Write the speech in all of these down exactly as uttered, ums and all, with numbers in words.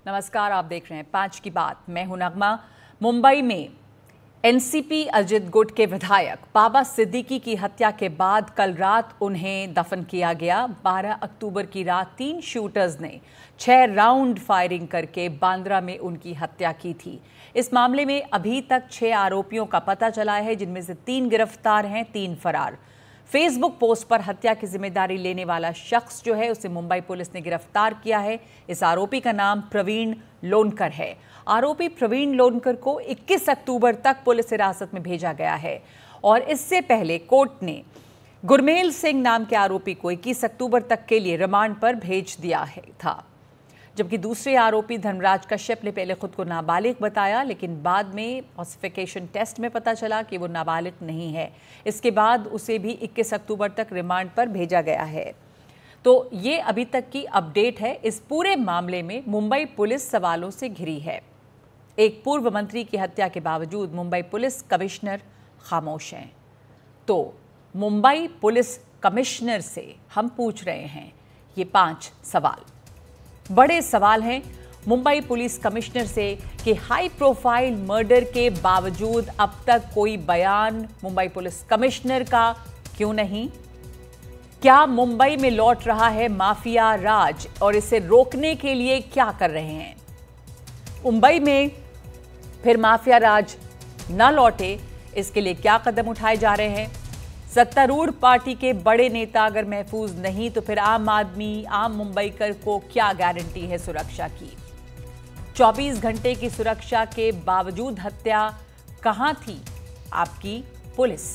नमस्कार, आप देख रहे हैं पांच की बात। मैं हूं नगमा। मुंबई में एनसीपी अजित गुट के विधायक बाबा सिद्दीकी की हत्या के बाद कल रात उन्हें दफन किया गया। बारह अक्टूबर की रात तीन शूटर्स ने छह राउंड फायरिंग करके बांद्रा में उनकी हत्या की थी। इस मामले में अभी तक छह आरोपियों का पता चला है, जिनमें से तीन गिरफ्तार हैं, तीन फरार। फेसबुक पोस्ट पर हत्या की जिम्मेदारी लेने वाला शख्स जो है उसे मुंबई पुलिस ने गिरफ्तार किया है। इस आरोपी का नाम प्रवीण लोनकर है। आरोपी प्रवीण लोनकर को इक्कीस अक्टूबर तक पुलिस हिरासत में भेजा गया है और इससे पहले कोर्ट ने गुरमेल सिंह नाम के आरोपी को इक्कीस अक्टूबर तक के लिए रिमांड पर भेज दिया है था, जबकि दूसरे आरोपी धर्मराज कश्यप ने पहले खुद को नाबालिग बताया, लेकिन बाद में ऑसिफिकेशन टेस्ट में पता चला कि वो नाबालिग नहीं है। इसके बाद उसे भी इक्कीस अक्टूबर तक रिमांड पर भेजा गया है। तो ये अभी तक की अपडेट है। इस पूरे मामले में मुंबई पुलिस सवालों से घिरी है। एक पूर्व मंत्री की हत्या के बावजूद मुंबई पुलिस कमिश्नर खामोश हैं। तो मुंबई पुलिस कमिश्नर से हम पूछ रहे हैं ये पांच सवाल। बड़े सवाल हैं मुंबई पुलिस कमिश्नर से कि हाई प्रोफाइल मर्डर के बावजूद अब तक कोई बयान मुंबई पुलिस कमिश्नर का क्यों नहीं? क्या मुंबई में लौट रहा है माफिया राज और इसे रोकने के लिए क्या कर रहे हैं? मुंबई में फिर माफिया राज न लौटे, इसके लिए क्या कदम उठाए जा रहे हैं? सत्तारूढ़ पार्टी के बड़े नेता अगर महफूज नहीं तो फिर आम आदमी, आम मुंबईकर को क्या गारंटी है सुरक्षा की? चौबीस घंटे की सुरक्षा के बावजूद हत्या कहां थी आपकी पुलिस?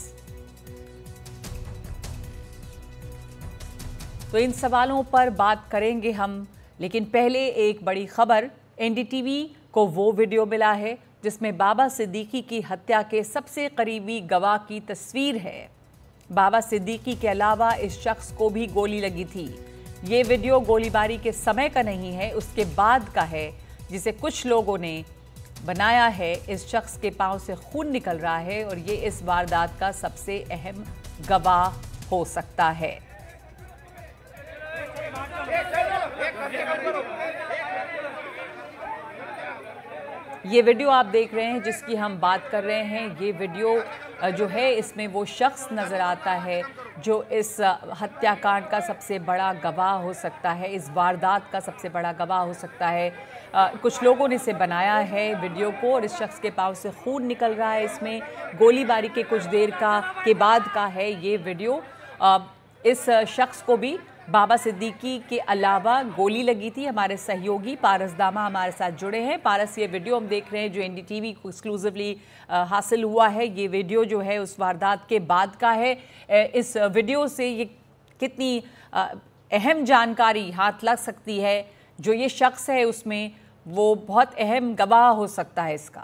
तो इन सवालों पर बात करेंगे हम, लेकिन पहले एक बड़ी खबर। एनडीटीवी को वो वीडियो मिला है जिसमें बाबा सिद्दीकी की हत्या के सबसे करीबी गवाह की तस्वीर है। बाबा सिद्दीकी के अलावा इस शख्स को भी गोली लगी थी। ये वीडियो गोलीबारी के समय का नहीं है, उसके बाद का है, जिसे कुछ लोगों ने बनाया है। इस शख्स के पांव से खून निकल रहा है और ये इस वारदात का सबसे अहम गवाह हो सकता है। ये वीडियो आप देख रहे हैं जिसकी हम बात कर रहे हैं। ये वीडियो जो है इसमें वो शख्स नज़र आता है जो इस हत्याकांड का सबसे बड़ा गवाह हो सकता है, इस वारदात का सबसे बड़ा गवाह हो सकता है। आ, कुछ लोगों ने इसे बनाया है वीडियो को और इस शख्स के पाँव से खून निकल रहा है। इसमें गोलीबारी के कुछ देर का के बाद का है ये वीडियो। आ, इस शख्स को भी बाबा सिद्दीकी के अलावा गोली लगी थी। हमारे सहयोगी पारस दामा हमारे साथ जुड़े हैं। पारस, ये वीडियो हम देख रहे हैं जो एनडीटीवी को एक्सक्लूसिवली हासिल हुआ है। ये वीडियो जो है उस वारदात के बाद का है। इस वीडियो से ये कितनी अहम जानकारी हाथ लग सकती है? जो ये शख्स है उसमें वो बहुत अहम गवाह हो सकता है इसका।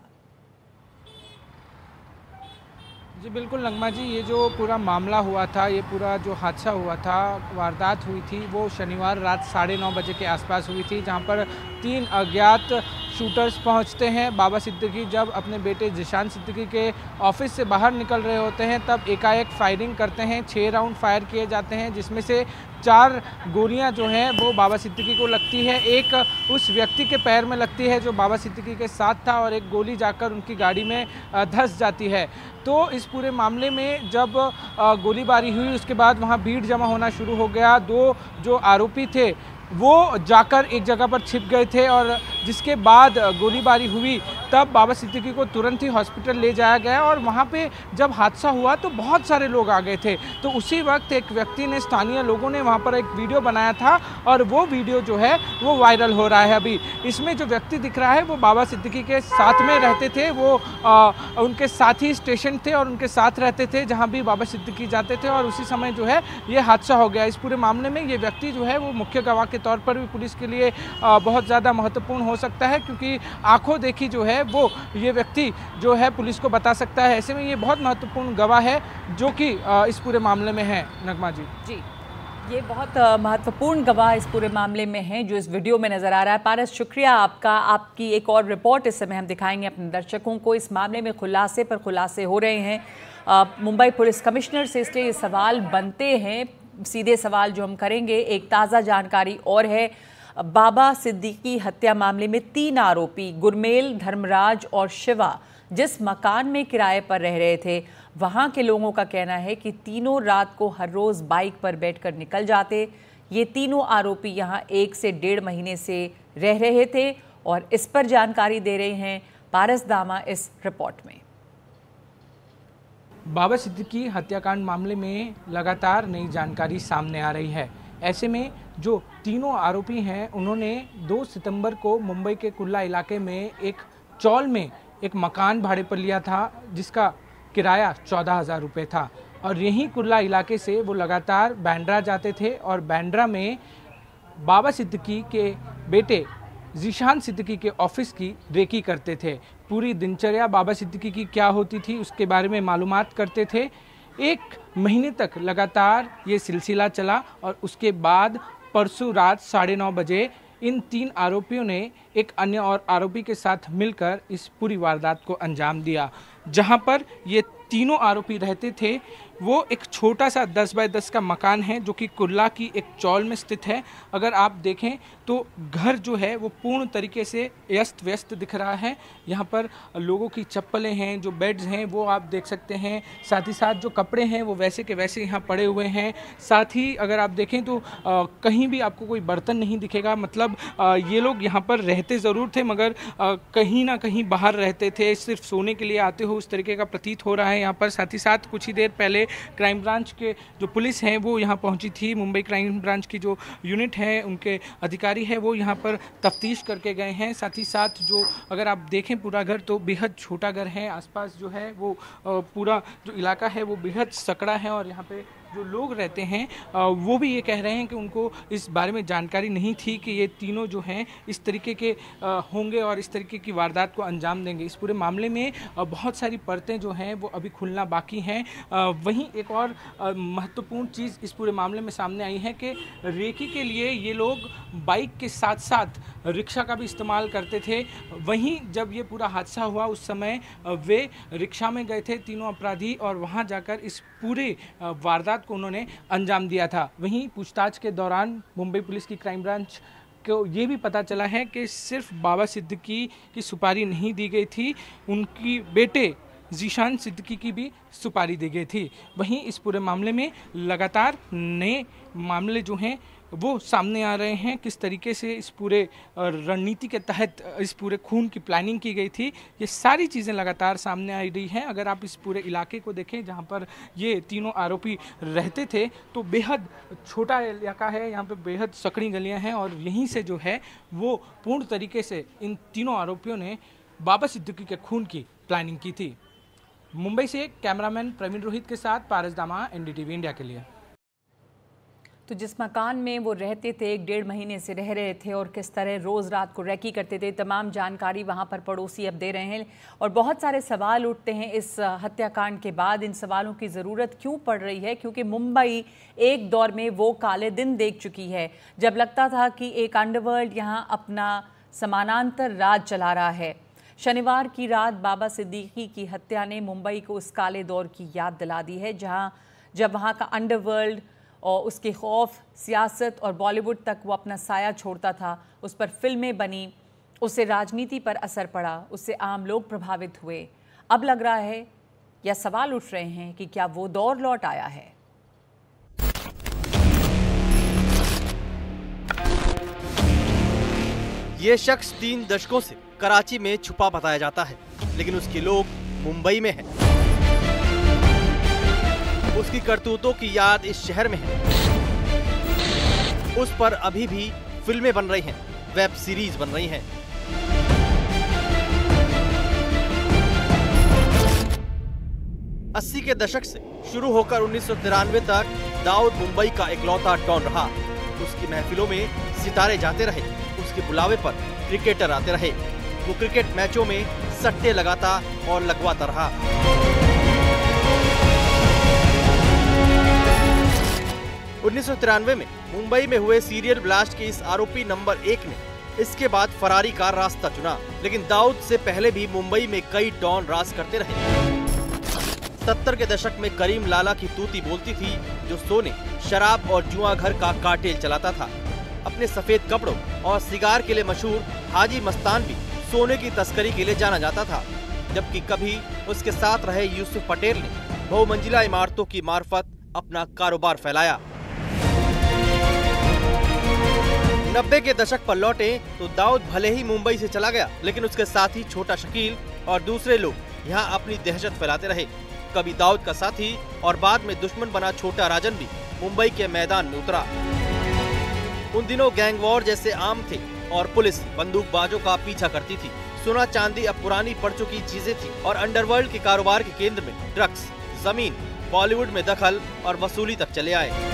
जी बिल्कुल नगमा जी, ये जो पूरा मामला हुआ था, ये पूरा जो हादसा हुआ था, वारदात हुई थी, वो शनिवार रात साढ़े नौ बजे के आसपास हुई थी, जहां पर तीन अज्ञात शूटर्स पहुंचते हैं। बाबा सिद्दीकी जब अपने बेटे जिशान सिद्दीकी के ऑफिस से बाहर निकल रहे होते हैं तब एकाएक फायरिंग करते हैं। छः राउंड फायर किए जाते हैं, जिसमें से चार गोलियां जो हैं वो बाबा सिद्दीकी को लगती है, एक उस व्यक्ति के पैर में लगती है जो बाबा सिद्दीकी के साथ था और एक गोली जाकर उनकी गाड़ी में धंस जाती है। तो इस पूरे मामले में जब गोलीबारी हुई उसके बाद वहां भीड़ जमा होना शुरू हो गया। दो जो आरोपी थे वो जाकर एक जगह पर छिप गए थे और जिसके बाद गोलीबारी हुई तब बाबा सिद्दीकी को तुरंत ही हॉस्पिटल ले जाया गया और वहाँ पे जब हादसा हुआ तो बहुत सारे लोग आ गए थे। तो उसी वक्त एक व्यक्ति ने, स्थानीय लोगों ने वहाँ पर एक वीडियो बनाया था और वो वीडियो जो है वो वायरल हो रहा है अभी। इसमें जो व्यक्ति दिख रहा है वो बाबा सिद्दीकी के साथ में रहते थे, वो आ, उनके साथी स्टेशन थे और उनके साथ रहते थे जहाँ भी बाबा सिद्दीकी जाते थे और उसी समय जो है ये हादसा हो गया। इस पूरे मामले में ये व्यक्ति जो है वो मुख्य गवाह के तौर पर भी पुलिस के लिए बहुत ज़्यादा महत्वपूर्ण हो सकता है, क्योंकि आंखों देखी जो है वो ये व्यक्ति जो है पुलिस को बता सकता है। ऐसे में ये बहुत महत्वपूर्ण गवाह है जो कि इस पूरे मामले में है। नगमा जी जी ये बहुत महत्वपूर्ण गवाह इस पूरे मामले में है जो इस वीडियो में नज़र आ रहा है। पारस, शुक्रिया आपका। आपकी एक और रिपोर्ट इस समय हम दिखाएंगे अपने दर्शकों को। इस मामले में खुलासे पर खुलासे हो रहे हैं मुंबई पुलिस कमिश्नर से, इसलिए ये सवाल बनते हैं। सीधे सवाल जो हम करेंगे, एक ताज़ा जानकारी और है बाबा सिद्दीकी हत्या मामले में तीन आरोपी गुरमेल, धर्मराज और शिवा जिस मकान में किराए पर रह रहे थे, वहां के लोगों का कहना है कि तीनों रात को हर रोज बाइक पर बैठकर निकल जाते। ये तीनों आरोपी यहां एक से डेढ़ महीने से रह रहे थे और इस पर जानकारी दे रहे हैं पारस दामा इस रिपोर्ट में। बाबा सिद्दीकी हत्याकांड मामले में लगातार नई जानकारी सामने आ रही है। ऐसे में जो तीनों आरोपी हैं, उन्होंने दो सितंबर को मुंबई के कुर्ला इलाके में एक चौल में एक मकान भाड़े पर लिया था, जिसका किराया चौदह हज़ार रुपये था और यहीं कुर्ला इलाके से वो लगातार बांद्रा जाते थे और बांद्रा में बाबा सिद्दीकी के बेटे ज़ीशान सिद्दीकी के ऑफिस की रेकी करते थे। पूरी दिनचर्या बाबा सिद्दीकी की क्या होती थी उसके बारे में मालूमात करते थे। एक महीने तक लगातार ये सिलसिला चला और उसके बाद परसों रात साढ़े नौ बजे इन तीन आरोपियों ने एक अन्य और आरोपी के साथ मिलकर इस पूरी वारदात को अंजाम दिया। जहां पर ये तीनों आरोपी रहते थे वो एक छोटा सा दस बाय दस का मकान है जो कि कुर्ला की एक चौल में स्थित है। अगर आप देखें तो घर जो है वो पूर्ण तरीके से अस्त व्यस्त दिख रहा है। यहाँ पर लोगों की चप्पलें हैं, जो बेड्स हैं वो आप देख सकते हैं, साथ ही साथ जो कपड़े हैं वो वैसे के वैसे यहाँ पड़े हुए हैं। साथ ही अगर आप देखें तो आ, कहीं भी आपको कोई बर्तन नहीं दिखेगा। मतलब आ, ये लोग यहाँ पर रहते ज़रूर थे मगर आ, कहीं ना कहीं बाहर रहते थे, सिर्फ सोने के लिए आते हो उस तरीके का प्रतीत हो रहा है यहाँ पर। साथ ही साथ कुछ ही देर पहले क्राइम ब्रांच के जो पुलिस हैं वो यहाँ पहुँची थी। मुंबई क्राइम ब्रांच की जो यूनिट है, उनके अधिकारी है वो यहाँ पर तफ्तीश करके गए हैं। साथ ही साथ जो अगर आप देखें पूरा घर तो बेहद छोटा घर है। आसपास जो है वो पूरा जो इलाका है वो बेहद सकड़ा है और यहाँ पे जो लोग रहते हैं वो भी ये कह रहे हैं कि उनको इस बारे में जानकारी नहीं थी कि ये तीनों जो हैं इस तरीके के होंगे और इस तरीके की वारदात को अंजाम देंगे। इस पूरे मामले में बहुत सारी परतें जो हैं वो अभी खुलना बाकी हैं। वहीं एक और महत्वपूर्ण चीज़ इस पूरे मामले में सामने आई है कि रेकी के लिए ये लोग बाइक के साथ साथ रिक्शा का भी इस्तेमाल करते थे। वहीं जब ये पूरा हादसा हुआ उस समय वे रिक्शा में गए थे तीनों अपराधी और वहाँ जाकर इस पूरे वारदात को उन्होंने अंजाम दिया था। वहीं पूछताछ के दौरान मुंबई पुलिस की क्राइम ब्रांच को ये भी पता चला है कि सिर्फ बाबा सिद्दीकी की सुपारी नहीं दी गई थी, उनकी बेटे ज़ीशान सिद्दीकी की भी सुपारी दी गई थी। वहीं इस पूरे मामले में लगातार नए मामले जो हैं वो सामने आ रहे हैं। किस तरीके से इस पूरे रणनीति के तहत इस पूरे खून की प्लानिंग की गई थी, ये सारी चीज़ें लगातार सामने आ रही हैं। अगर आप इस पूरे इलाके को देखें जहां पर ये तीनों आरोपी रहते थे तो बेहद छोटा इलाका है, यहाँ पे बेहद सकड़ी गलियां हैं और यहीं से जो है वो पूर्ण तरीके से इन तीनों आरोपियों ने बाबा सिद्दीकी के खून की प्लानिंग की थी। मुंबई से कैमरामैन प्रवीण रोहित के साथ पारस दामा, एनडीटीवी इंडिया के लिए। तो जिस मकान में वो रहते थे, एक डेढ़ महीने से रह रहे थे और किस तरह रोज़ रात को रैकी करते थे, तमाम जानकारी वहाँ पर पड़ोसी अब दे रहे हैं। और बहुत सारे सवाल उठते हैं इस हत्याकांड के बाद। इन सवालों की ज़रूरत क्यों पड़ रही है? क्योंकि मुंबई एक दौर में वो काले दिन देख चुकी है जब लगता था कि एक अंडरवर्ल्ड यहाँ अपना समानांतर राज चला रहा है। शनिवार की रात बाबा सिद्दीकी की हत्या ने मुंबई को उस काले दौर की याद दिला दी है जहाँ जब वहाँ का अंडरवर्ल्ड और उसके खौफ, सियासत और बॉलीवुड तक वो अपना साया छोड़ता था। उस पर फिल्में बनी, उससे राजनीति पर असर पड़ा, उससे आम लोग प्रभावित हुए। अब लग रहा है या सवाल उठ रहे हैं कि क्या वो दौर लौट आया है? ये शख्स तीन दशकों से कराची में छुपा बताया जाता है, लेकिन उसके लोग मुंबई में हैं। उसकी करतूतों की याद इस शहर में है। उस पर अभी भी फिल्में बन रही हैं, वेब सीरीज बन रही हैं। अस्सी के दशक से शुरू होकर उन्नीस सौ तिरानवे तक दाऊद मुंबई का इकलौता डॉन रहा। उसकी महफिलों में सितारे जाते रहे, उसके बुलावे पर क्रिकेटर आते रहे। वो क्रिकेट मैचों में सट्टे लगाता और लगवाता रहा। उन्नीस सौ तिरानवे में मुंबई में हुए सीरियल ब्लास्ट के इस आरोपी नंबर एक ने इसके बाद फरारी का रास्ता चुना, लेकिन दाऊद से पहले भी मुंबई में कई डॉन राज करते रहे। सत्तर के दशक में करीम लाला की तूती बोलती थी, जो सोने, शराब और जुआ घर का कार्टेल चलाता था। अपने सफेद कपड़ों और सिगार के लिए मशहूर हाजी मस्तान भी सोने की तस्करी के लिए जाना जाता था, जबकि कभी उसके साथ रहे यूसुफ पटेल ने बहुमंजिला इमारतों की मार्फत अपना कारोबार फैलाया। नब्बे के दशक पर लौटे तो दाऊद भले ही मुंबई से चला गया, लेकिन उसके साथ ही छोटा शकील और दूसरे लोग यहाँ अपनी दहशत फैलाते रहे। कभी दाऊद का साथी और बाद में दुश्मन बना छोटा राजन भी मुंबई के मैदान में उतरा। उन दिनों गैंग वॉर जैसे आम थे और पुलिस बंदूकबाजों का पीछा करती थी। सोना चांदी अब पुरानी पड़ चुकी चीजें थी और अंडरवर्ल्ड के कारोबार के केंद्र में ड्रग्स, जमीन, बॉलीवुड में दखल और वसूली तक चले आए।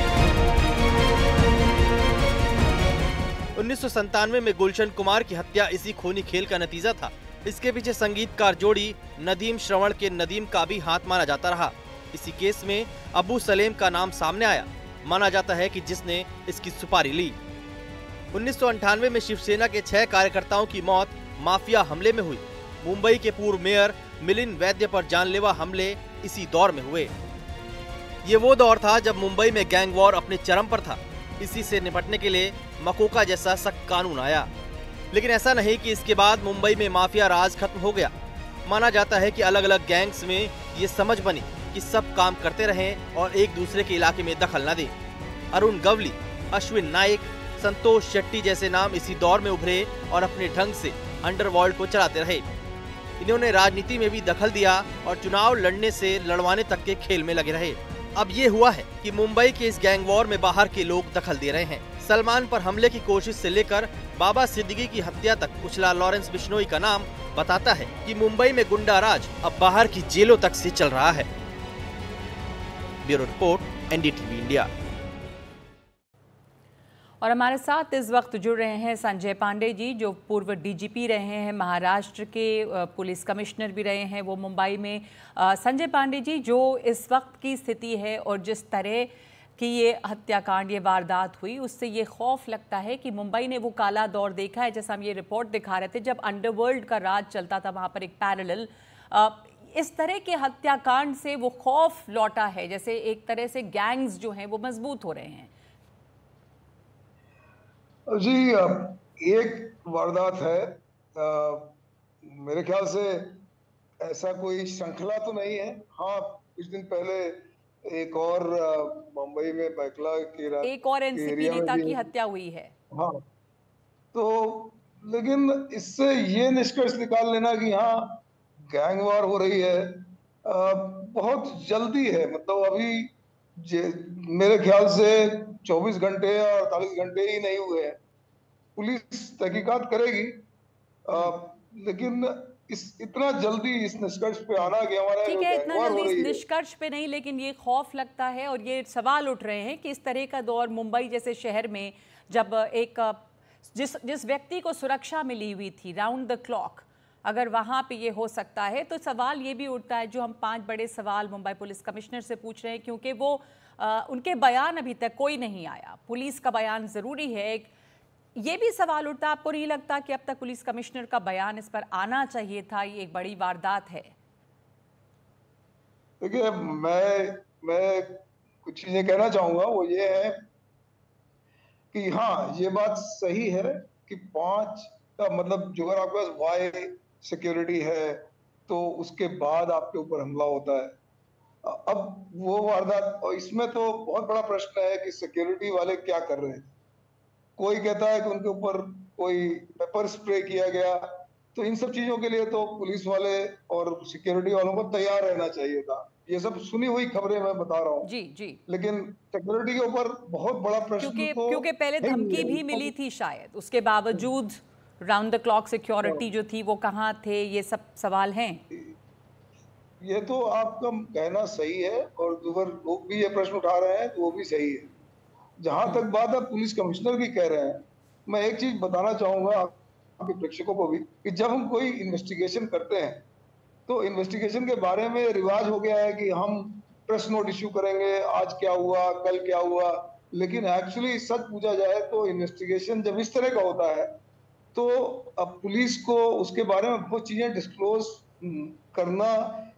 उन्नीस सौ संतानवे में गुलशन कुमार की हत्या इसी खूनी खेल का नतीजा था। इसके पीछे संगीतकार जोड़ी नदीम श्रवण के नदीम का भी हाथ माना जाता रहा। इसी केस में अबू सलेम का नाम सामने आया। माना जाता है कि जिसने इसकी सुपारी ली। उन्नीस सौ अंठानवे में शिवसेना के छह कार्यकर्ताओं की मौत माफिया हमले में हुई। मुंबई के पूर्व मेयर मिलिंद वैद्य पर जानलेवा हमले इसी दौर में हुए। ये वो दौर था जब मुंबई में गैंग वॉर अपने चरम पर था। इसी से निपटने के लिए मकोका जैसा सख्त कानून आया, लेकिन ऐसा नहीं कि इसके बाद मुंबई में माफिया राज खत्म हो गया। माना जाता है कि अलग अलग गैंग्स में ये समझ बनी कि सब काम करते रहें और एक दूसरे के इलाके में दखल न दें। अरुण गवली, अश्विन नाइक, संतोष शेट्टी जैसे नाम इसी दौर में उभरे और अपने ढंग से अंडरवर्ल्ड को चलाते रहे। इन्होंने राजनीति में भी दखल दिया और चुनाव लड़ने से लड़वाने तक के खेल में लगे रहे। अब ये हुआ है कि मुंबई के इस गैंग वॉर में बाहर के लोग दखल दे रहे हैं। सलमान पर हमले की कोशिश से लेकर बाबा सिद्दीकी की हत्या तक कुचला लॉरेंस बिश्नोई का नाम बताता है कि मुंबई में गुंडा राज अब बाहर की जेलों तक से चल रहा है। Bureau report, NDTV India. और हमारे साथ इस वक्त जुड़ रहे हैं संजय पांडे जी, जो पूर्व डीजीपी रहे हैं, महाराष्ट्र के पुलिस कमिश्नर भी रहे हैं वो मुंबई में। संजय पांडे जी, जो इस वक्त की स्थिति है और जिस तरह कि ये हत्याकांड, ये वारदात हुई, उससे ये खौफ लगता है कि मुंबई ने वो काला दौर देखा है, जैसा हम ये रिपोर्ट दिखा रहे थे, जब अंडरवर्ल्ड का राज चलता था वहाँ पर एक पैरेलल। इस तरह के हत्याकांड से वो खौफ लौटा है, जैसे एक तरह से गैंग्स जो हैं वो मजबूत हो रहे हैं। जी, एक वारदात है, आ, मेरे ख्याल से ऐसा कोई श्रृंखला तो नहीं है। हाँ, कुछ दिन पहले एक और मुंबई में बैकला के एक और एनसीपी नेता की हत्या हुई है। हाँ, तो लेकिन इससे ये निष्कर्ष निकाल लेना कि हाँ गैंग वॉर हो रही है, आ, बहुत जल्दी है। मतलब अभी मेरे ख्याल से चौबीस घंटे या अड़तालीस घंटे ही नहीं हुए हैं। पुलिस तहकीकात करेगी, आ, लेकिन इस इतना जल्दी इस निष्कर्ष पे आना कि हमारा ठीक है, इतना जल्दी इस निष्कर्ष पे नहीं, लेकिन ये खौफ लगता है और ये सवाल उठ रहे हैं कि इस तरह का दौर मुंबई जैसे शहर में, जब एक जिस जिस व्यक्ति को सुरक्षा मिली हुई थी राउंड द क्लॉक, अगर वहाँ पे ये हो सकता है, तो सवाल ये भी उठता है, जो हम पांच बड़े सवाल मुंबई पुलिस कमिश्नर से पूछ रहे हैं, क्योंकि वो आ, उनके बयान अभी तक कोई नहीं आया। पुलिस का बयान ज़रूरी है। ये भी सवाल उठता, आपको नहीं लगता कि अब तक पुलिस कमिश्नर का बयान इस पर आना चाहिए था? ये एक बड़ी वारदात है। देखिए, मैं मैं कुछ चीजें कहना चाहूंगा, वो ये है कि हाँ, ये बात सही है कि पांच का मतलब जो अगर आपके पास वाई सिक्योरिटी है तो उसके बाद आपके ऊपर हमला होता है। अब वो वारदात, और इसमें तो बहुत बड़ा प्रश्न है कि सिक्योरिटी वाले क्या कर रहे हैं। कोई कहता है कि उनके ऊपर कोई पेपर स्प्रे किया गया, तो इन सब चीजों के लिए तो पुलिस वाले और सिक्योरिटी वालों को तैयार रहना चाहिए था। ये सब सुनी हुई खबरें मैं बता रहा हूँ। जी जी। लेकिन सिक्योरिटी के ऊपर बहुत बड़ा प्रश्न, क्योंकि तो क्योंकि पहले धमकी भी मिली थी शायद, उसके बावजूद राउंड द क्लॉक सिक्योरिटी जो थी वो कहाँ थे, ये सब सवाल हैं। ये तो आपका कहना सही है और दूसरे लोग भी ये प्रश्न उठा रहे हैं, तो वो भी सही है। जहां तक बात आप पुलिस कमिश्नर की कह रहे हैं, मैं एक चीज बताना चाहूंगा आपके प्रेक्षकों को भी कि जब हम कोई इन्वेस्टिगेशन करते हैं तो इन्वेस्टिगेशन के बारे में रिवाज हो गया है कि हम प्रेस नोट इश्यू करेंगे, आज क्या हुआ, कल क्या हुआ। लेकिन एक्चुअली सच पूछा जाए तो इन्वेस्टिगेशन जब इस तरह का होता है तो अब पुलिस को उसके बारे में बहुत चीजें डिस्क्लोज करना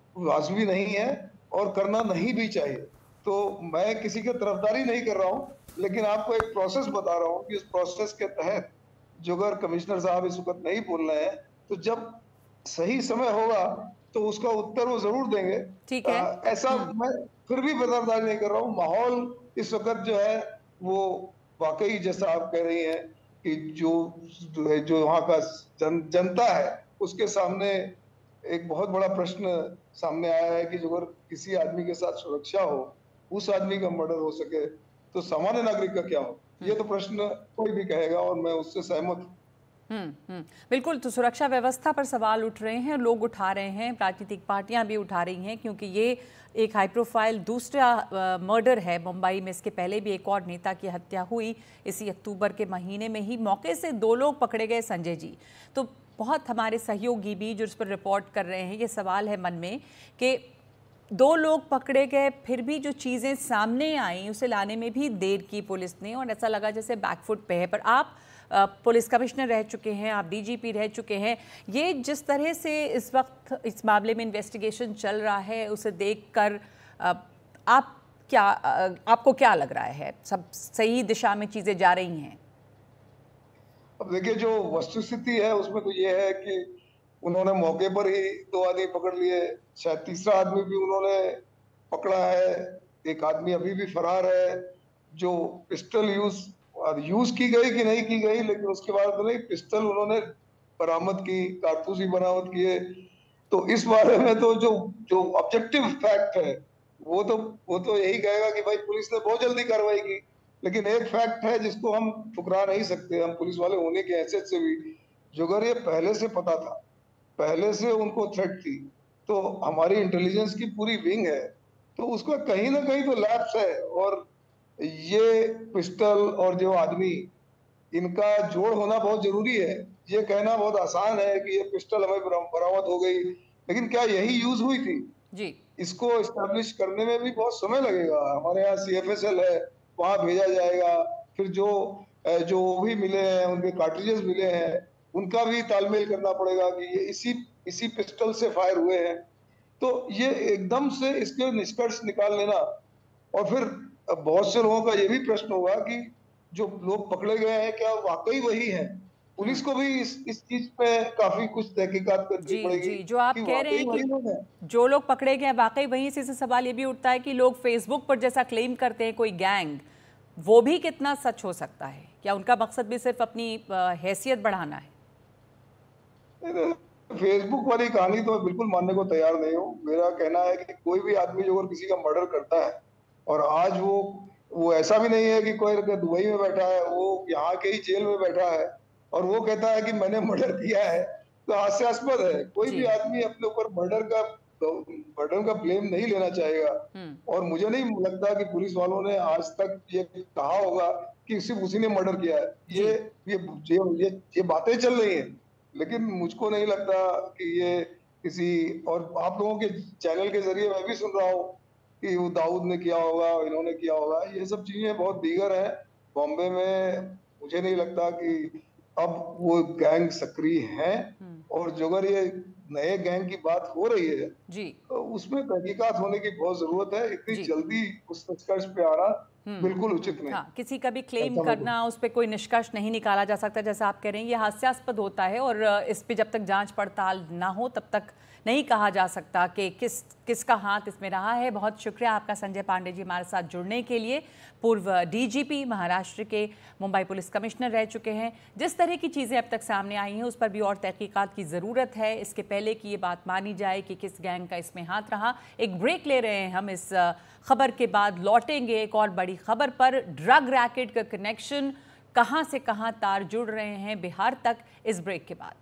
वाजिब नहीं है और करना नहीं भी चाहिए। तो मैं किसी की तरफदारी नहीं कर रहा हूँ, लेकिन आपको एक प्रोसेस बता रहा हूँ कि उस प्रोसेस के तहत जो अगर कमिश्नर साहब इस वक्त नहीं बोल रहे हैं तो जब सही समय होगा तो उसका उत्तर वो जरूर देंगे। ठीक है। आ, ऐसा मैं फिर भी बदरदारी नहीं कर रहा हूँ। माहौल इस वक्त जो है वो वाकई जैसा आप कह रही हैं कि जो जो वहाँ का जन, जनता है उसके सामने एक बहुत बड़ा प्रश्न सामने आया है कि जो अगर किसी आदमी के साथ सुरक्षा हो, उस आदमी का मर्डर हो सके तो सामान्य नागरिक का क्या हो, ये तो प्रश्न कोई भी कहेगा और मैं उससे सहमत हूँ। हम्म हम्म बिल्कुल। तो सुरक्षा व्यवस्था पर सवाल उठ रहे हैं, लोग उठा रहे हैं, राजनीतिक पार्टियां भी उठा रही हैं, क्योंकि ये एक हाई प्रोफाइल दूसरा मर्डर है मुंबई में। इसके पहले भी एक और नेता की हत्या हुई इसी अक्टूबर के महीने में ही। मौके से दो लोग पकड़े गए, संजय जी। तो बहुत हमारे सहयोगी भी जो इस पर रिपोर्ट कर रहे हैं, ये सवाल है मन में कि दो लोग पकड़े गए, फिर भी जो चीज़ें सामने आई उसे लाने में भी देर की पुलिस ने, और ऐसा लगा जैसे बैकफुट पे है। पर आप पुलिस कमिश्नर रह चुके हैं, आप डीजीपी रह चुके हैं, ये जिस तरह से इस वक्त इस मामले में इन्वेस्टिगेशन चल रहा है उसे देखकर आप क्या आपको क्या लग रहा है, सब सही दिशा में चीज़ें जा रही हैं? अब देखिए, जो वस्तुस्थिति है उसमें तो ये है कि उन्होंने मौके पर ही दो आदमी पकड़ लिए, शायद तीसरा आदमी भी उन्होंने पकड़ा है, एक आदमी अभी भी फरार है। जो पिस्टल यूज यूज की गई कि नहीं की गई, लेकिन उसके बाद तो नहीं, पिस्टल उन्होंने बरामद की, कारतूस ही बरामद किए। तो इस बारे में तो जो जो ऑब्जेक्टिव फैक्ट है वो तो वो तो यही कहेगा कि भाई पुलिस ने बहुत जल्दी कार्रवाई की। लेकिन एक फैक्ट है जिसको हम ठुकरा नहीं सकते, हम पुलिस वाले होने की हैसियत से भी, जो अगर ये पहले से पता था, पहले से उनको थ्रेट थी, तो हमारी इंटेलिजेंस की पूरी विंग है, तो उसका कहीं ना कहीं तो लैप्स है। और ये पिस्टल और जो आदमी, इनका जोड़ होना बहुत जरूरी है। ये कहना बहुत आसान है कि ये पिस्टल हमें बरामद हो गई, लेकिन क्या यही यूज हुई थी जी? इसको एस्टेब्लिश करने में भी बहुत समय लगेगा। हमारे यहाँ सी एफ एस एल है, वहां भेजा जाएगा, फिर जो जो भी मिले हैं, उनके कार्ट्रिजेस मिले हैं, उनका भी तालमेल करना पड़ेगा कि ये इसी इसी पिस्टल से फायर हुए हैं। तो ये एकदम से इसके निष्कर्ष निकाल लेना, और फिर बहुत से लोगों का ये भी प्रश्न होगा कि जो लोग पकड़े गए हैं क्या वाकई वही हैं। पुलिस को भी इस इस चीज पे काफी कुछ तहकीकात करनी पड़ेगी। जी, जो आप कह रहे हैं कि जो लोग पकड़े गए वाकई वहीं से, से सवाल ये भी उठता है कि लोग फेसबुक पर जैसा क्लेम करते हैं कोई गैंग, वो भी कितना सच हो सकता है? क्या उनका मकसद भी सिर्फ अपनी हैसियत बढ़ाना है? फेसबुक वाली कहानी तो मैं बिल्कुल मानने को तैयार नहीं हूँ। मेरा कहना है कि कोई भी आदमी जो अगर किसी का मर्डर करता है, और आज वो वो ऐसा भी नहीं है कि कोई दुबई में बैठा है, वो यहाँ के ही जेल में बैठा है और वो कहता है कि मैंने मर्डर किया है, तो हास्यास्पद है। कोई भी आदमी अपने ऊपर मर्डर का मर्डर का ब्लेम नहीं लेना चाहेगा। और मुझे नहीं लगता कि पुलिस वालों ने आज तक ये कहा होगा कि सिर्फ उसी ने मर्डर किया है। ये ये ये ये बातें चल रही हैं, लेकिन मुझको नहीं लगता कि ये किसी, और आप लोगों के चैनल के जरिए मैं भी सुन रहा हूँ कि वो दाऊद ने किया होगा, इन्होंने किया होगा। ये सब चीजें बहुत दीगर है। बॉम्बे में मुझे नहीं लगता कि अब वो गैंग सक्रिय हैं, और जो अगर ये नए गैंग की बात हो रही है जी, तो उसमें तहकीकात होने की बहुत जरूरत है। इतनी जल्दी उस निष्कर्ष पे आना बिल्कुल उचित नहीं। हाँ, किसी का भी क्लेम करना, उस पर कोई निष्कर्ष नहीं निकाला जा सकता, जैसा आप कह रहे हैं। ये हास्यास्पद होता है, और इस पे जब तक जांच पड़ताल ना हो तब तक नहीं कहा जा सकता कि किस किसका हाथ इसमें रहा है। बहुत शुक्रिया आपका संजय पांडे जी हमारे साथ जुड़ने के लिए। पूर्व डीजीपी, महाराष्ट्र के मुंबई पुलिस कमिश्नर रह चुके हैं। जिस तरह की चीज़ें अब तक सामने आई हैं उस पर भी और तहकीकात की ज़रूरत है, इसके पहले कि ये बात मानी जाए कि किस गैंग का इसमें हाथ रहा। एक ब्रेक ले रहे हैं हम, इस खबर के बाद लौटेंगे एक और बड़ी खबर पर। ड्रग रैकेट का कनेक्शन कहां से कहां तार जुड़ रहे हैं बिहार तक, इस ब्रेक के बाद।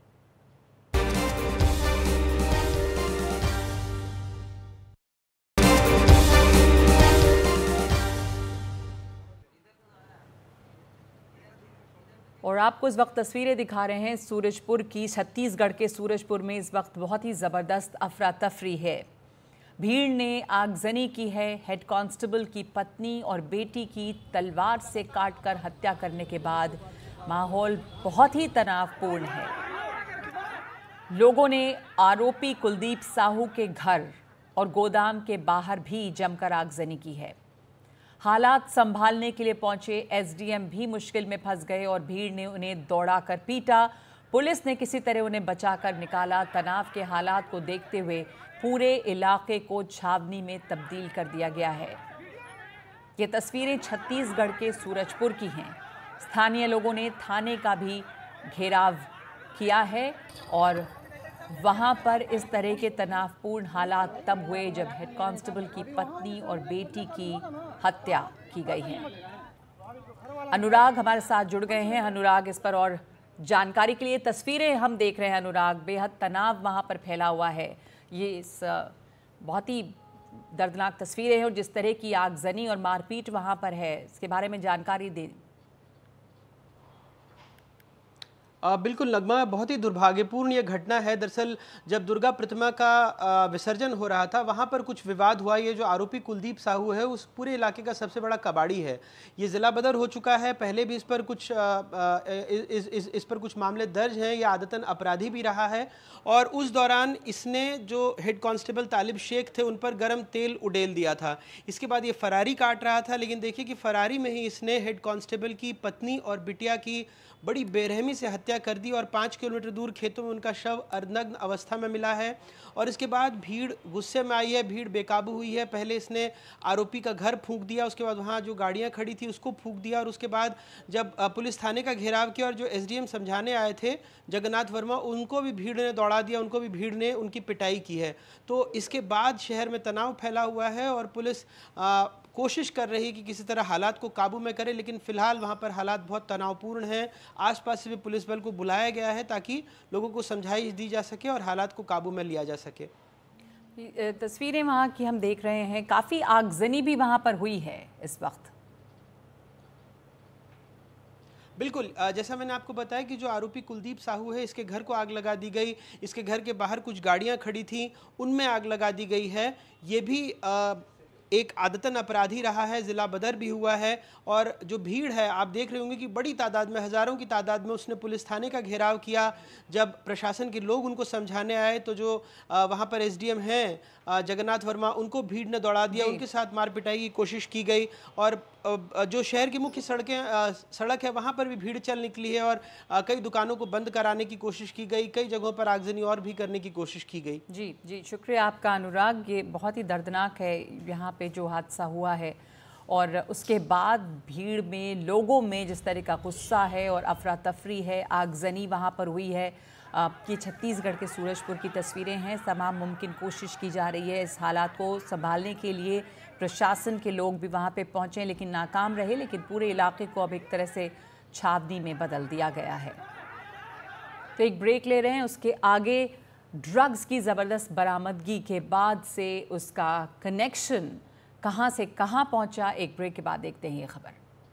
और आपको इस वक्त तस्वीरें दिखा रहे हैं सूरजपुर की। छत्तीसगढ़ के सूरजपुर में इस वक्त बहुत ही ज़बरदस्त अफरा तफरी है। भीड़ ने आगजनी की है। हेड कांस्टेबल की पत्नी और बेटी की तलवार से काटकर हत्या करने के बाद माहौल बहुत ही तनावपूर्ण है। लोगों ने आरोपी कुलदीप साहू के घर और गोदाम के बाहर भी जमकर आगजनी की है। हालात संभालने के लिए पहुंचे एसडीएम भी मुश्किल में फंस गए और भीड़ ने उन्हें दौड़ाकर पीटा। पुलिस ने किसी तरह उन्हें बचाकर निकाला। तनाव के हालात को देखते हुए पूरे इलाके को छावनी में तब्दील कर दिया गया है। ये तस्वीरें छत्तीसगढ़ के सूरजपुर की हैं। स्थानीय लोगों ने थाने का भी घेराव किया है और वहां पर इस तरह के तनावपूर्ण हालात तब हुए जब हेड कांस्टेबल की पत्नी और बेटी की हत्या की गई है। अनुराग हमारे साथ जुड़ गए हैं। अनुराग, इस पर और जानकारी के लिए तस्वीरें हम देख रहे हैं। अनुराग, बेहद तनाव वहां पर फैला हुआ है। ये इस बहुत ही दर्दनाक तस्वीरें हैं और जिस तरह की आगजनी और मारपीट वहां पर है, इसके बारे में जानकारी दें। आ, बिल्कुल नगमा, बहुत ही दुर्भाग्यपूर्ण ये घटना है। दरअसल जब दुर्गा प्रतिमा का आ, विसर्जन हो रहा था वहाँ पर कुछ विवाद हुआ। ये जो आरोपी कुलदीप साहू है उस पूरे इलाके का सबसे बड़ा कबाड़ी है। ये ज़िला बदर हो चुका है। पहले भी इस पर कुछ आ, आ, इस, इस, इस पर कुछ मामले दर्ज हैं। ये आदतन अपराधी भी रहा है और उस दौरान इसने जो हेड कांस्टेबल तालिब शेख थे उन पर गर्म तेल उडेल दिया था। इसके बाद ये फरारी काट रहा था, लेकिन देखिए कि फरारी में ही इसने हेड कांस्टेबल की पत्नी और बिटिया की बड़ी बेरहमी से हत्या कर दी और पाँच किलोमीटर दूर खेतों में उनका शव अर्धनग्न अवस्था में मिला है। और इसके बाद भीड़ गुस्से में आई है, भीड़ बेकाबू हुई है। पहले इसने आरोपी का घर फूंक दिया, उसके बाद वहाँ जो गाड़ियाँ खड़ी थी उसको फूंक दिया और उसके बाद जब पुलिस थाने का घेराव किया और जो एसडीएम समझाने आए थे जगन्नाथ वर्मा, उनको भी भीड़ ने दौड़ा दिया, उनको भी भीड़ ने उनकी पिटाई की है। तो इसके बाद शहर में तनाव फैला हुआ है और पुलिस आ, कोशिश कर रही कि किसी तरह हालात को काबू में करे, लेकिन फिलहाल वहाँ पर हालात बहुत तनावपूर्ण हैं। आसपास से भी पुलिस बल को बुलाया गया है ताकि लोगों को समझाइश दी जा सके और हालात को काबू में लिया जा सके। तस्वीरें वहाँ की हम देख रहे हैं, काफ़ी आगजनी भी वहाँ पर हुई है इस वक्त। बिल्कुल, जैसा मैंने आपको बताया कि जो आरोपी कुलदीप साहू है इसके घर को आग लगा दी गई। इसके घर के बाहर कुछ गाड़ियाँ खड़ी थीं, उनमें आग लगा दी गई है। ये भी आ, एक आदतन अपराधी रहा है, ज़िला बदर भी हुआ है। और जो भीड़ है आप देख रहे होंगे कि बड़ी तादाद में, हज़ारों की तादाद में उसने पुलिस थाने का घेराव किया। जब प्रशासन के लोग उनको समझाने आए तो जो वहाँ पर एसडीएम हैं जगन्नाथ वर्मा, उनको भीड़ ने दौड़ा दिया, उनके साथ मार पिटाई की कोशिश की गई। और जो शहर की मुख्य सड़कें सड़क है वहाँ पर भी भीड़ चल निकली है और कई दुकानों को बंद कराने की कोशिश की गई, कई जगहों पर आगजनी और भी करने की कोशिश की गई। जी जी, शुक्रिया आपका अनुराग। ये बहुत ही दर्दनाक है यहाँ पे जो हादसा हुआ है और उसके बाद भीड़ में, लोगों में जिस तरह का गुस्सा है और अफरा तफरी है, आगजनी वहाँ पर हुई है। ये छत्तीसगढ़ के सूरजपुर की तस्वीरें हैं। तमाम मुमकिन कोशिश की जा रही है इस हालात को संभालने के लिए। प्रशासन के लोग भी वहाँ पे पहुँचे लेकिन नाकाम रहे। लेकिन पूरे इलाके को अब एक तरह से छावनी में बदल दिया गया है। तो एक ब्रेक ले रहे हैं, उसके आगे ड्रग्स की ज़बरदस्त बरामदगी के बाद से उसका कनेक्शन कहां से कहां पहुंचा, एक ब्रेक के बाद देखते हैं ये खबर।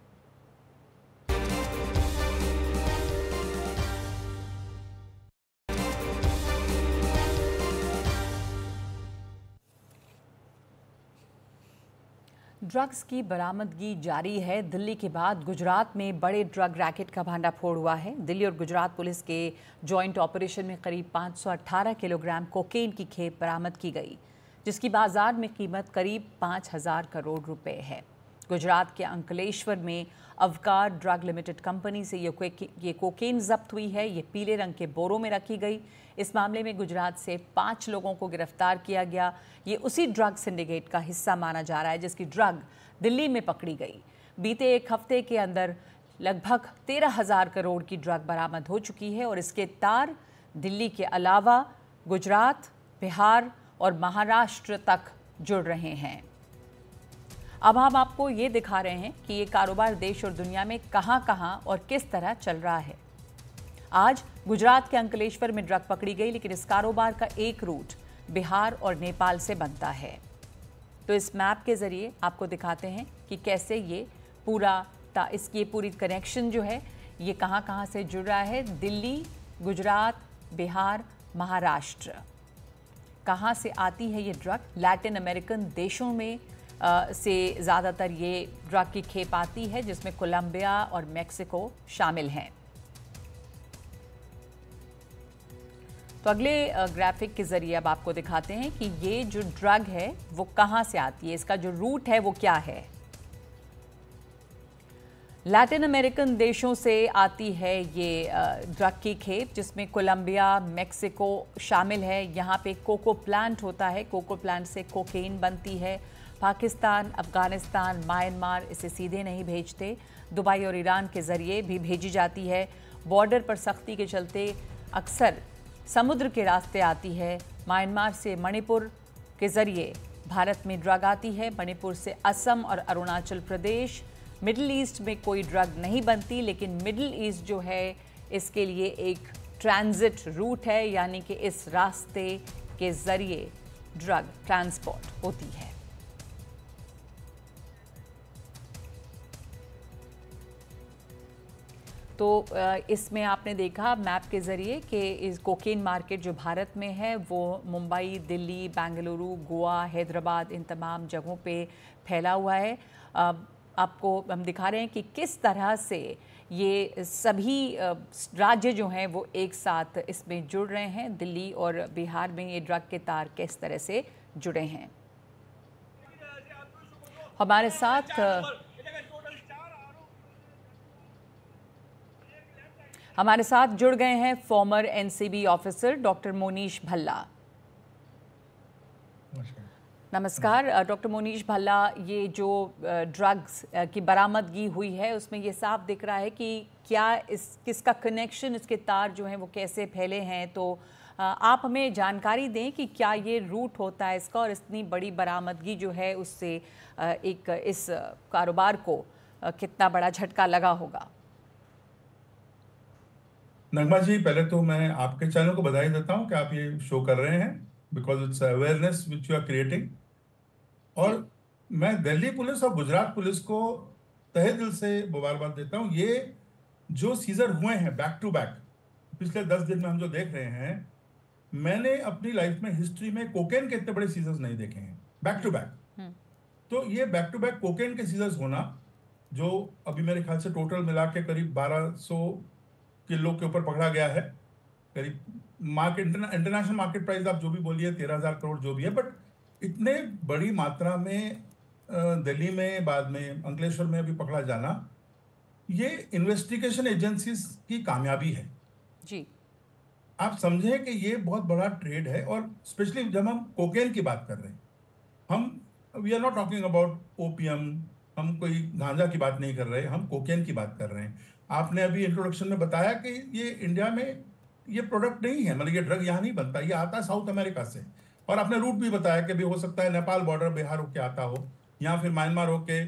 ड्रग्स की बरामदगी जारी है। दिल्ली के बाद गुजरात में बड़े ड्रग रैकेट का भांडाफोड़ हुआ है। दिल्ली और गुजरात पुलिस के जॉइंट ऑपरेशन में करीब पाँच सौ अठारह किलोग्राम कोकेन की खेप बरामद की गई, जिसकी बाजार में कीमत करीब पाँच हज़ार करोड़ रुपए है। गुजरात के अंकलेश्वर में अवकार ड्रग लिमिटेड कंपनी से ये ये कोकेन जब्त हुई है। ये पीले रंग के बोरों में रखी गई। इस मामले में गुजरात से पाँच लोगों को गिरफ्तार किया गया। ये उसी ड्रग सिंडिकेट का हिस्सा माना जा रहा है जिसकी ड्रग दिल्ली में पकड़ी गई। बीते एक हफ्ते के अंदर लगभग तेरह हज़ार करोड़ की ड्रग बरामद हो चुकी है और इसके तार दिल्ली के अलावा गुजरात, बिहार और महाराष्ट्र तक जुड़ रहे हैं। अब हम आपको ये दिखा रहे हैं कि ये कारोबार देश और दुनिया में कहां कहां और किस तरह चल रहा है। आज गुजरात के अंकलेश्वर में ड्रग पकड़ी गई, लेकिन इस कारोबार का एक रूट बिहार और नेपाल से बनता है। तो इस मैप के जरिए आपको दिखाते हैं कि कैसे ये पूरा इसकी पूरी कनेक्शन जो है ये कहां कहां से जुड़ रहा है। दिल्ली, गुजरात, बिहार, महाराष्ट्र, कहाँ से आती है ये ड्रग? लैटिन अमेरिकन देशों में आ, से ज़्यादातर ये ड्रग की खेप आती है, जिसमें कोलंबिया और मेक्सिको शामिल हैं। तो अगले ग्राफिक के ज़रिए अब आपको दिखाते हैं कि ये जो ड्रग है वो कहाँ से आती है, इसका जो रूट है वो क्या है। लैटिन अमेरिकन देशों से आती है ये ड्रग की खेप, जिसमें कोलंबिया, मेक्सिको शामिल है। यहाँ पे कोको प्लांट होता है, कोको प्लांट से कोकेन बनती है। पाकिस्तान, अफगानिस्तान, म्यांमार इसे सीधे नहीं भेजते, दुबई और ईरान के ज़रिए भी भेजी जाती है। बॉर्डर पर सख्ती के चलते अक्सर समुद्र के रास्ते आती है। म्यांमार से मणिपुर के ज़रिए भारत में ड्रग आती है, मणिपुर से असम और अरुणाचल प्रदेश। मिडिल ईस्ट में कोई ड्रग नहीं बनती, लेकिन मिडिल ईस्ट जो है इसके लिए एक ट्रांजिट रूट है, यानी कि इस रास्ते के ज़रिए ड्रग ट्रांसपोर्ट होती है। तो इसमें आपने देखा मैप के ज़रिए कि इस कोकेन मार्केट जो भारत में है वो मुंबई, दिल्ली, बेंगलुरु, गोवा, हैदराबाद, इन तमाम जगहों पे फैला हुआ है। आपको हम दिखा रहे हैं कि किस तरह से ये सभी राज्य जो हैं वो एक साथ इसमें जुड़ रहे हैं। दिल्ली और बिहार में ये ड्रग के तार किस तरह से जुड़े हैं। हमारे साथ हमारे साथ जुड़ गए हैं former NCB officer doctor Monish Bhalla. नमस्कार डॉक्टर मोनीश भल्ला, ये जो ड्रग्स की बरामदगी हुई है उसमें ये साफ दिख रहा है कि क्या इस किसका कनेक्शन, इसके तार जो हैं वो कैसे फैले हैं। तो आप हमें जानकारी दें कि क्या ये रूट होता है इसका, और इतनी बड़ी बरामदगी जो है उससे एक इस कारोबार को कितना बड़ा झटका लगा होगा। नगमा जी, पहले तो मैं आपके चैनल को बधाई देता हूं कि आप ये शो कर रहे हैं, because it's awareness which you are creating. और मैं दिल्ली पुलिस और गुजरात पुलिस को तहे दिल से मुबारकबाद देता हूं। ये जो सीजर हुए हैं बैक टू बैक पिछले दस दिन में हम जो देख रहे हैं, मैंने अपनी लाइफ में हिस्ट्री में कोकेन के इतने बड़े सीजर्स नहीं देखे हैं बैक टू बैक। तो ये बैक टू बैक कोकेन के सीजर्स होना, जो अभी मेरे ख्याल से टोटल मिला के करीब बारह सौ किलो के ऊपर पकड़ा गया है। करीब मार्केट इंटरनेशनल मार्केट प्राइस आप जो भी बोलिए तेरह हजार करोड़ जो भी है, बट इतने बड़ी मात्रा में दिल्ली में, बाद में अंकलेश्वर में भी पकड़ा जाना, ये इन्वेस्टिगेशन एजेंसीज की कामयाबी है जी। आप समझें कि ये बहुत बड़ा ट्रेड है। और स्पेशली जब हम कोकेन की बात कर रहे हैं, हम we are not talking about opium, हम कोई गांजा की बात नहीं कर रहे, हम कोकेन की बात कर रहे हैं। आपने अभी इंट्रोडक्शन में बताया कि ये इंडिया में ये प्रोडक्ट नहीं है, मतलब ये ड्रग यहाँ नहीं बनता, ये आता है साउथ अमेरिका से। और आपने रूट भी बताया कि भी हो सकता है नेपाल बॉर्डर बिहार होके आता हो, या फिर म्यांमार होके।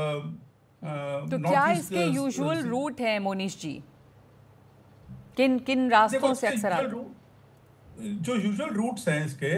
तो क्या इसके यूजुअल रूट है मोनीश जी, किन किन रास्तों से अक्सर आते हैं? जो यूजुअल रूट्स हैं इसके,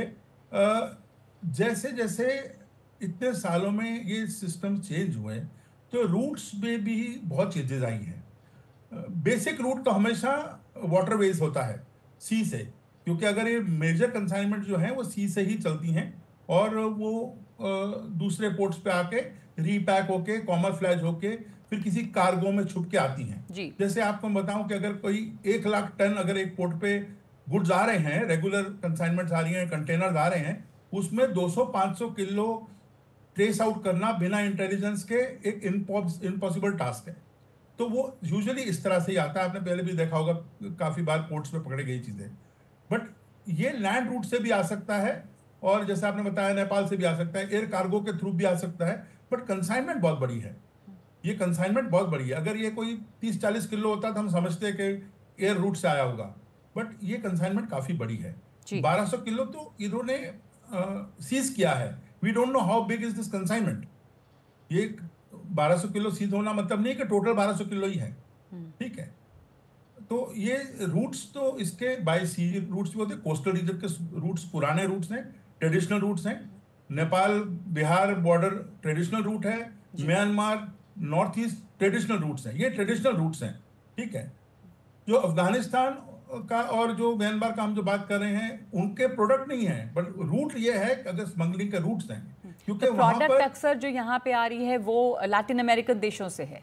जैसे जैसे इतने सालों में ये सिस्टम चेंज हुए, तो रूट्स में भी बहुत चेंजेस आई हैं। बेसिक रूट तो हमेशा वाटरवेज होता है, सी से, क्योंकि अगर ये मेजर कंसाइनमेंट जो है वो सी से ही चलती हैं, और वो दूसरे पोर्ट्स पे आके रीपैक होके, कॉमर फ्लैज होके, फिर किसी कार्गो में छुप के आती हैं। जैसे आपको बताऊं कि अगर कोई एक लाख टन अगर एक पोर्ट पे गुड्स आ रहे हैं, रेगुलर कंसाइनमेंट्स आ रही हैं, कंटेनर्स आ रहे हैं, उसमें दो सौ पाँच सौ किलो ट्रेस आउट करना बिना इंटेलिजेंस के एक इम्पॉसिबल टास्क है। तो वो यूजुअली इस तरह से ही आता है। आपने पहले भी देखा होगा काफ़ी बार पोर्ट्स में पकड़ी गई चीज़ें, बट ये लैंड रूट से भी आ सकता है, और जैसे आपने बताया नेपाल से भी आ सकता है, एयर कार्गो के थ्रू भी आ सकता है। बट कंसाइनमेंट बहुत बड़ी है, ये कंसाइनमेंट बहुत बड़ी है। अगर ये कोई तीस चालीस किलो होता तो हम समझते हैं कि एयर रूट से आया होगा, बट ये कंसाइनमेंट काफ़ी बड़ी है। बारह सौ किलो तो इन्होंने सीज किया है। We don't know how big is this consignment. ये बारह सौ किलो सीज होना मतलब नहीं कि टोटल बारह सौ किलो ही है, ठीक है। तो ये रूट्स तो इसके बाय सी रूट्स भी होते हैं, कोस्टल रीजन के रूट्स पुराने रूट्स हैं, ट्रेडिशनल रूट्स हैं। Nepal Bihar border traditional route है, Myanmar north east traditional routes हैं, ये ट्रेडिशनल रूट्स हैं, ठीक है। जो अफगानिस्तान का और जो म्यांमार का हम जो बात कर रहे हैं, उनके प्रोडक्ट नहीं है, बट रूट ये है अगर स्मगलिंग के रूट्स हैं, क्योंकि तो प्रोडक्ट अक्सर जो यहाँ पे आ रही है वो लैटिन अमेरिकन देशों से है।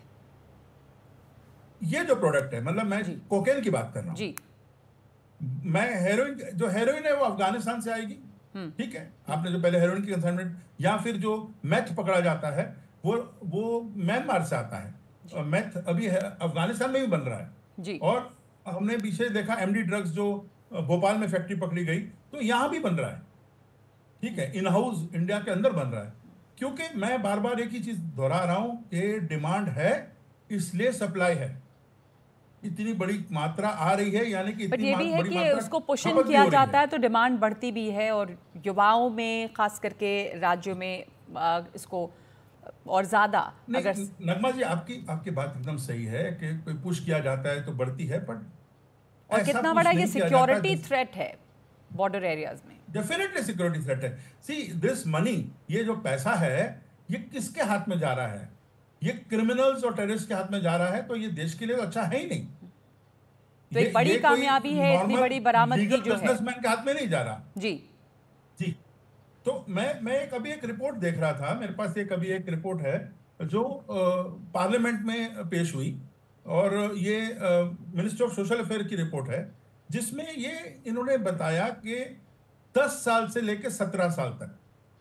ये जो प्रोडक्ट है, मतलब मैं कोकेन की बात कर रहा हूँ जी, मैं हेरोइन, जो हेरोइन है वो अफगानिस्तान से आएगी, ठीक है। आपने जो पहले हेरोइन की कंसाइनमेंट, या फिर जो मैथ पकड़ा जाता है वो वो म्यांमार से आता है। मेथ अभी है, अफगानिस्तान में भी बन रहा है जी। और हमने पीछे देखा एमडी ड्रग्स जो भोपाल में फैक्ट्री पकड़ी गई, तो यहाँ भी बन रहा है। ठीक है, इन हाउस इंडिया के अंदर बन रहा है, क्योंकि मैं बार बार एक ही चीज दोहरा रहा हूं कि डिमांड है इसलिए सप्लाई है। इतनी बड़ी मात्रा आ रही है, यानी कि बट इतनी ये भी है कि उसको पुशन खपत भी किया हो रही जाता है। है तो डिमांड बढ़ती भी है, और युवाओं में खास करके राज्यों में आ, इसको और ज्यादा नहीं, अगर नगमा जी आपकी आपकी बात एकदम सही है कि कोई पुश किया जाता है तो बढ़ती है, बट और कितना बड़ा ये सिक्योरिटी थ्रेट है बॉर्डर एरियाज में। डेफिनेटली सिक्योरिटी थ्रेट है। सी दिस मनी, ये जो पैसा है ये किसके हाथ में जा रहा है? ये क्रिमिनल्स और टेररिस्ट के हाथ में जा रहा है, तो ये देश के लिए तो अच्छा है ही नहीं। तो एक बड़ी कामयाबी है, इतनी बड़ी बरामदगी जो है बिजनेसमैन के हाथ में नहीं जा रहा। जी जी, तो मैं मैं कभी एक रिपोर्ट देख रहा था, मेरे पास एक अभी एक रिपोर्ट है जो पार्लियामेंट में पेश हुई, और ये मिनिस्ट्री ऑफ सोशल अफेयर की रिपोर्ट है, जिसमें ये इन्होंने बताया कि दस साल से लेकर सत्रह साल तक,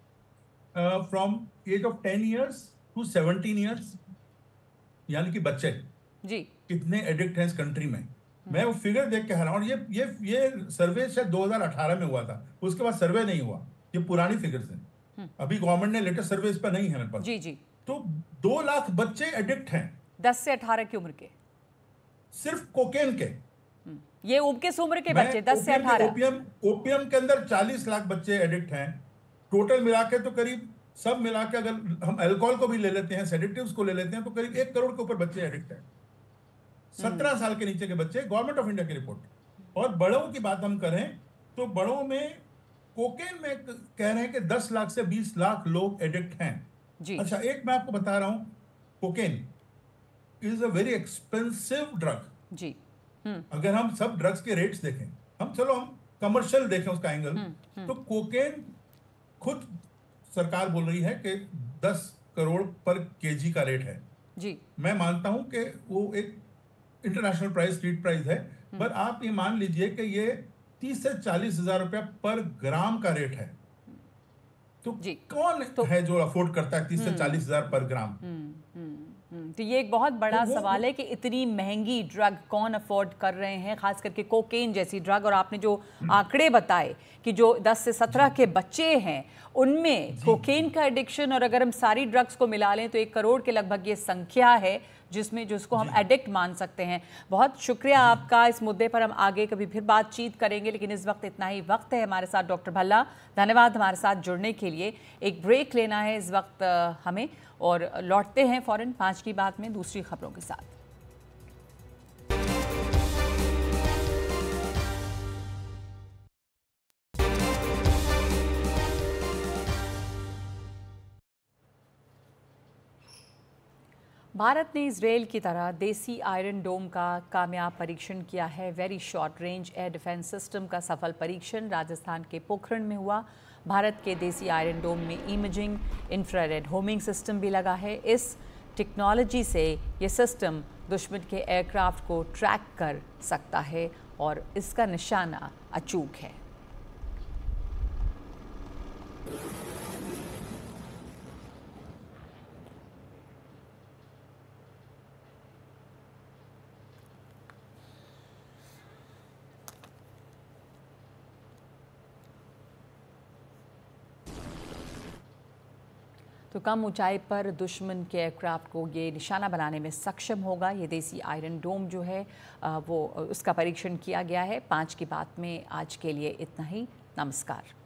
from age of ten years to seventeen years, यानी कि बच्चे जी कितने एडिक्ट हैं इस कंट्री में। मैं वो फिगर देख के हैरान, और ये ये ये सर्वे शायद दो हज़ार अठारह में हुआ था, उसके बाद सर्वे नहीं हुआ, ये पुरानी फिगर्स हैं, अभी गवर्नमेंट ने लेटेस्ट सर्वे इस पर नहीं है मेरे पास। जी जी तो दो लाख बच्चे एडिक्ट हैं दस से अठारह की उम्र के, सिर्फ कोकेन के। ये किस उम्र के बच्चे? दस से अठारह। ओपियम ओपियम के अंदर चालीस लाख बच्चे एडिक्ट हैं टोटल मिला के, तो करीब सब मिला के अगर हम अल्कोहल को भी ले लेते हैं, सेडेटिव्स को ले लेते हैं, तो करीब एक करोड़ के ऊपर बच्चे एडिक्ट हैं, सत्रह साल के नीचे के बच्चे, गवर्नमेंट ऑफ इंडिया की रिपोर्ट। और बड़ों की बात हम करें तो बड़ों में कोकेन में कह रहे हैं कि दस लाख से बीस लाख लोग एडिक्ट हैं जी। अच्छा, एक मैं आपको बता रहा हूं, cocaine is a very expensive drug जी। अगर हम सब ड्रग्स के रेट्स देखें, हम चलो हम कमर्शियल देखें उसका एंगल, तो कोकेन खुद सरकार बोल रही है कि दस करोड़ पर केजी का रेट है जी। मैं मानता हूं कि वो एक इंटरनेशनल प्राइस, स्ट्रीट प्राइस है, पर आप ये मान लीजिए कि ये तीस से चालीस हजार रुपया पर ग्राम का रेट है, तो जी। कौन तो, है जो अफोर्ड करता है तीस से चालीस हजार पर ग्राम? तो ये एक बहुत बड़ा तो सवाल है कि इतनी महंगी ड्रग कौन अफोर्ड कर रहे हैं, खास करके कोकेन जैसी ड्रग। और आपने जो आंकड़े बताए कि जो दस से सत्रह के बच्चे हैं उनमें कोकेन का एडिक्शन, और अगर हम सारी ड्रग्स को मिला लें तो एक करोड़ के लगभग ये संख्या है जिसमें जिसको हम एडिक्ट मान सकते हैं। बहुत शुक्रिया आपका, इस मुद्दे पर हम आगे कभी फिर बातचीत करेंगे, लेकिन इस वक्त इतना ही वक्त है हमारे साथ। डॉक्टर भल्ला, धन्यवाद हमारे साथ जुड़ने के लिए। एक ब्रेक लेना है इस वक्त हमें, और लौटते हैं फौरन पाँच की बात में दूसरी खबरों के साथ। भारत ने इजरायल की तरह देसी आयरन डोम का कामयाब परीक्षण किया है। Very short range air defence system का सफल परीक्षण राजस्थान के पोखरण में हुआ। भारत के देसी आयरन डोम में इमेजिंग, इंफ्रारेड होमिंग सिस्टम भी लगा है। इस टेक्नोलॉजी से ये सिस्टम दुश्मन के एयरक्राफ्ट को ट्रैक कर सकता है और इसका निशाना अचूक है। तो कम ऊंचाई पर दुश्मन के एयरक्राफ्ट को ये निशाना बनाने में सक्षम होगा। ये देसी आयरन डोम जो है वो उसका परीक्षण किया गया है। पाँच की बात में आज के लिए इतना ही। नमस्कार।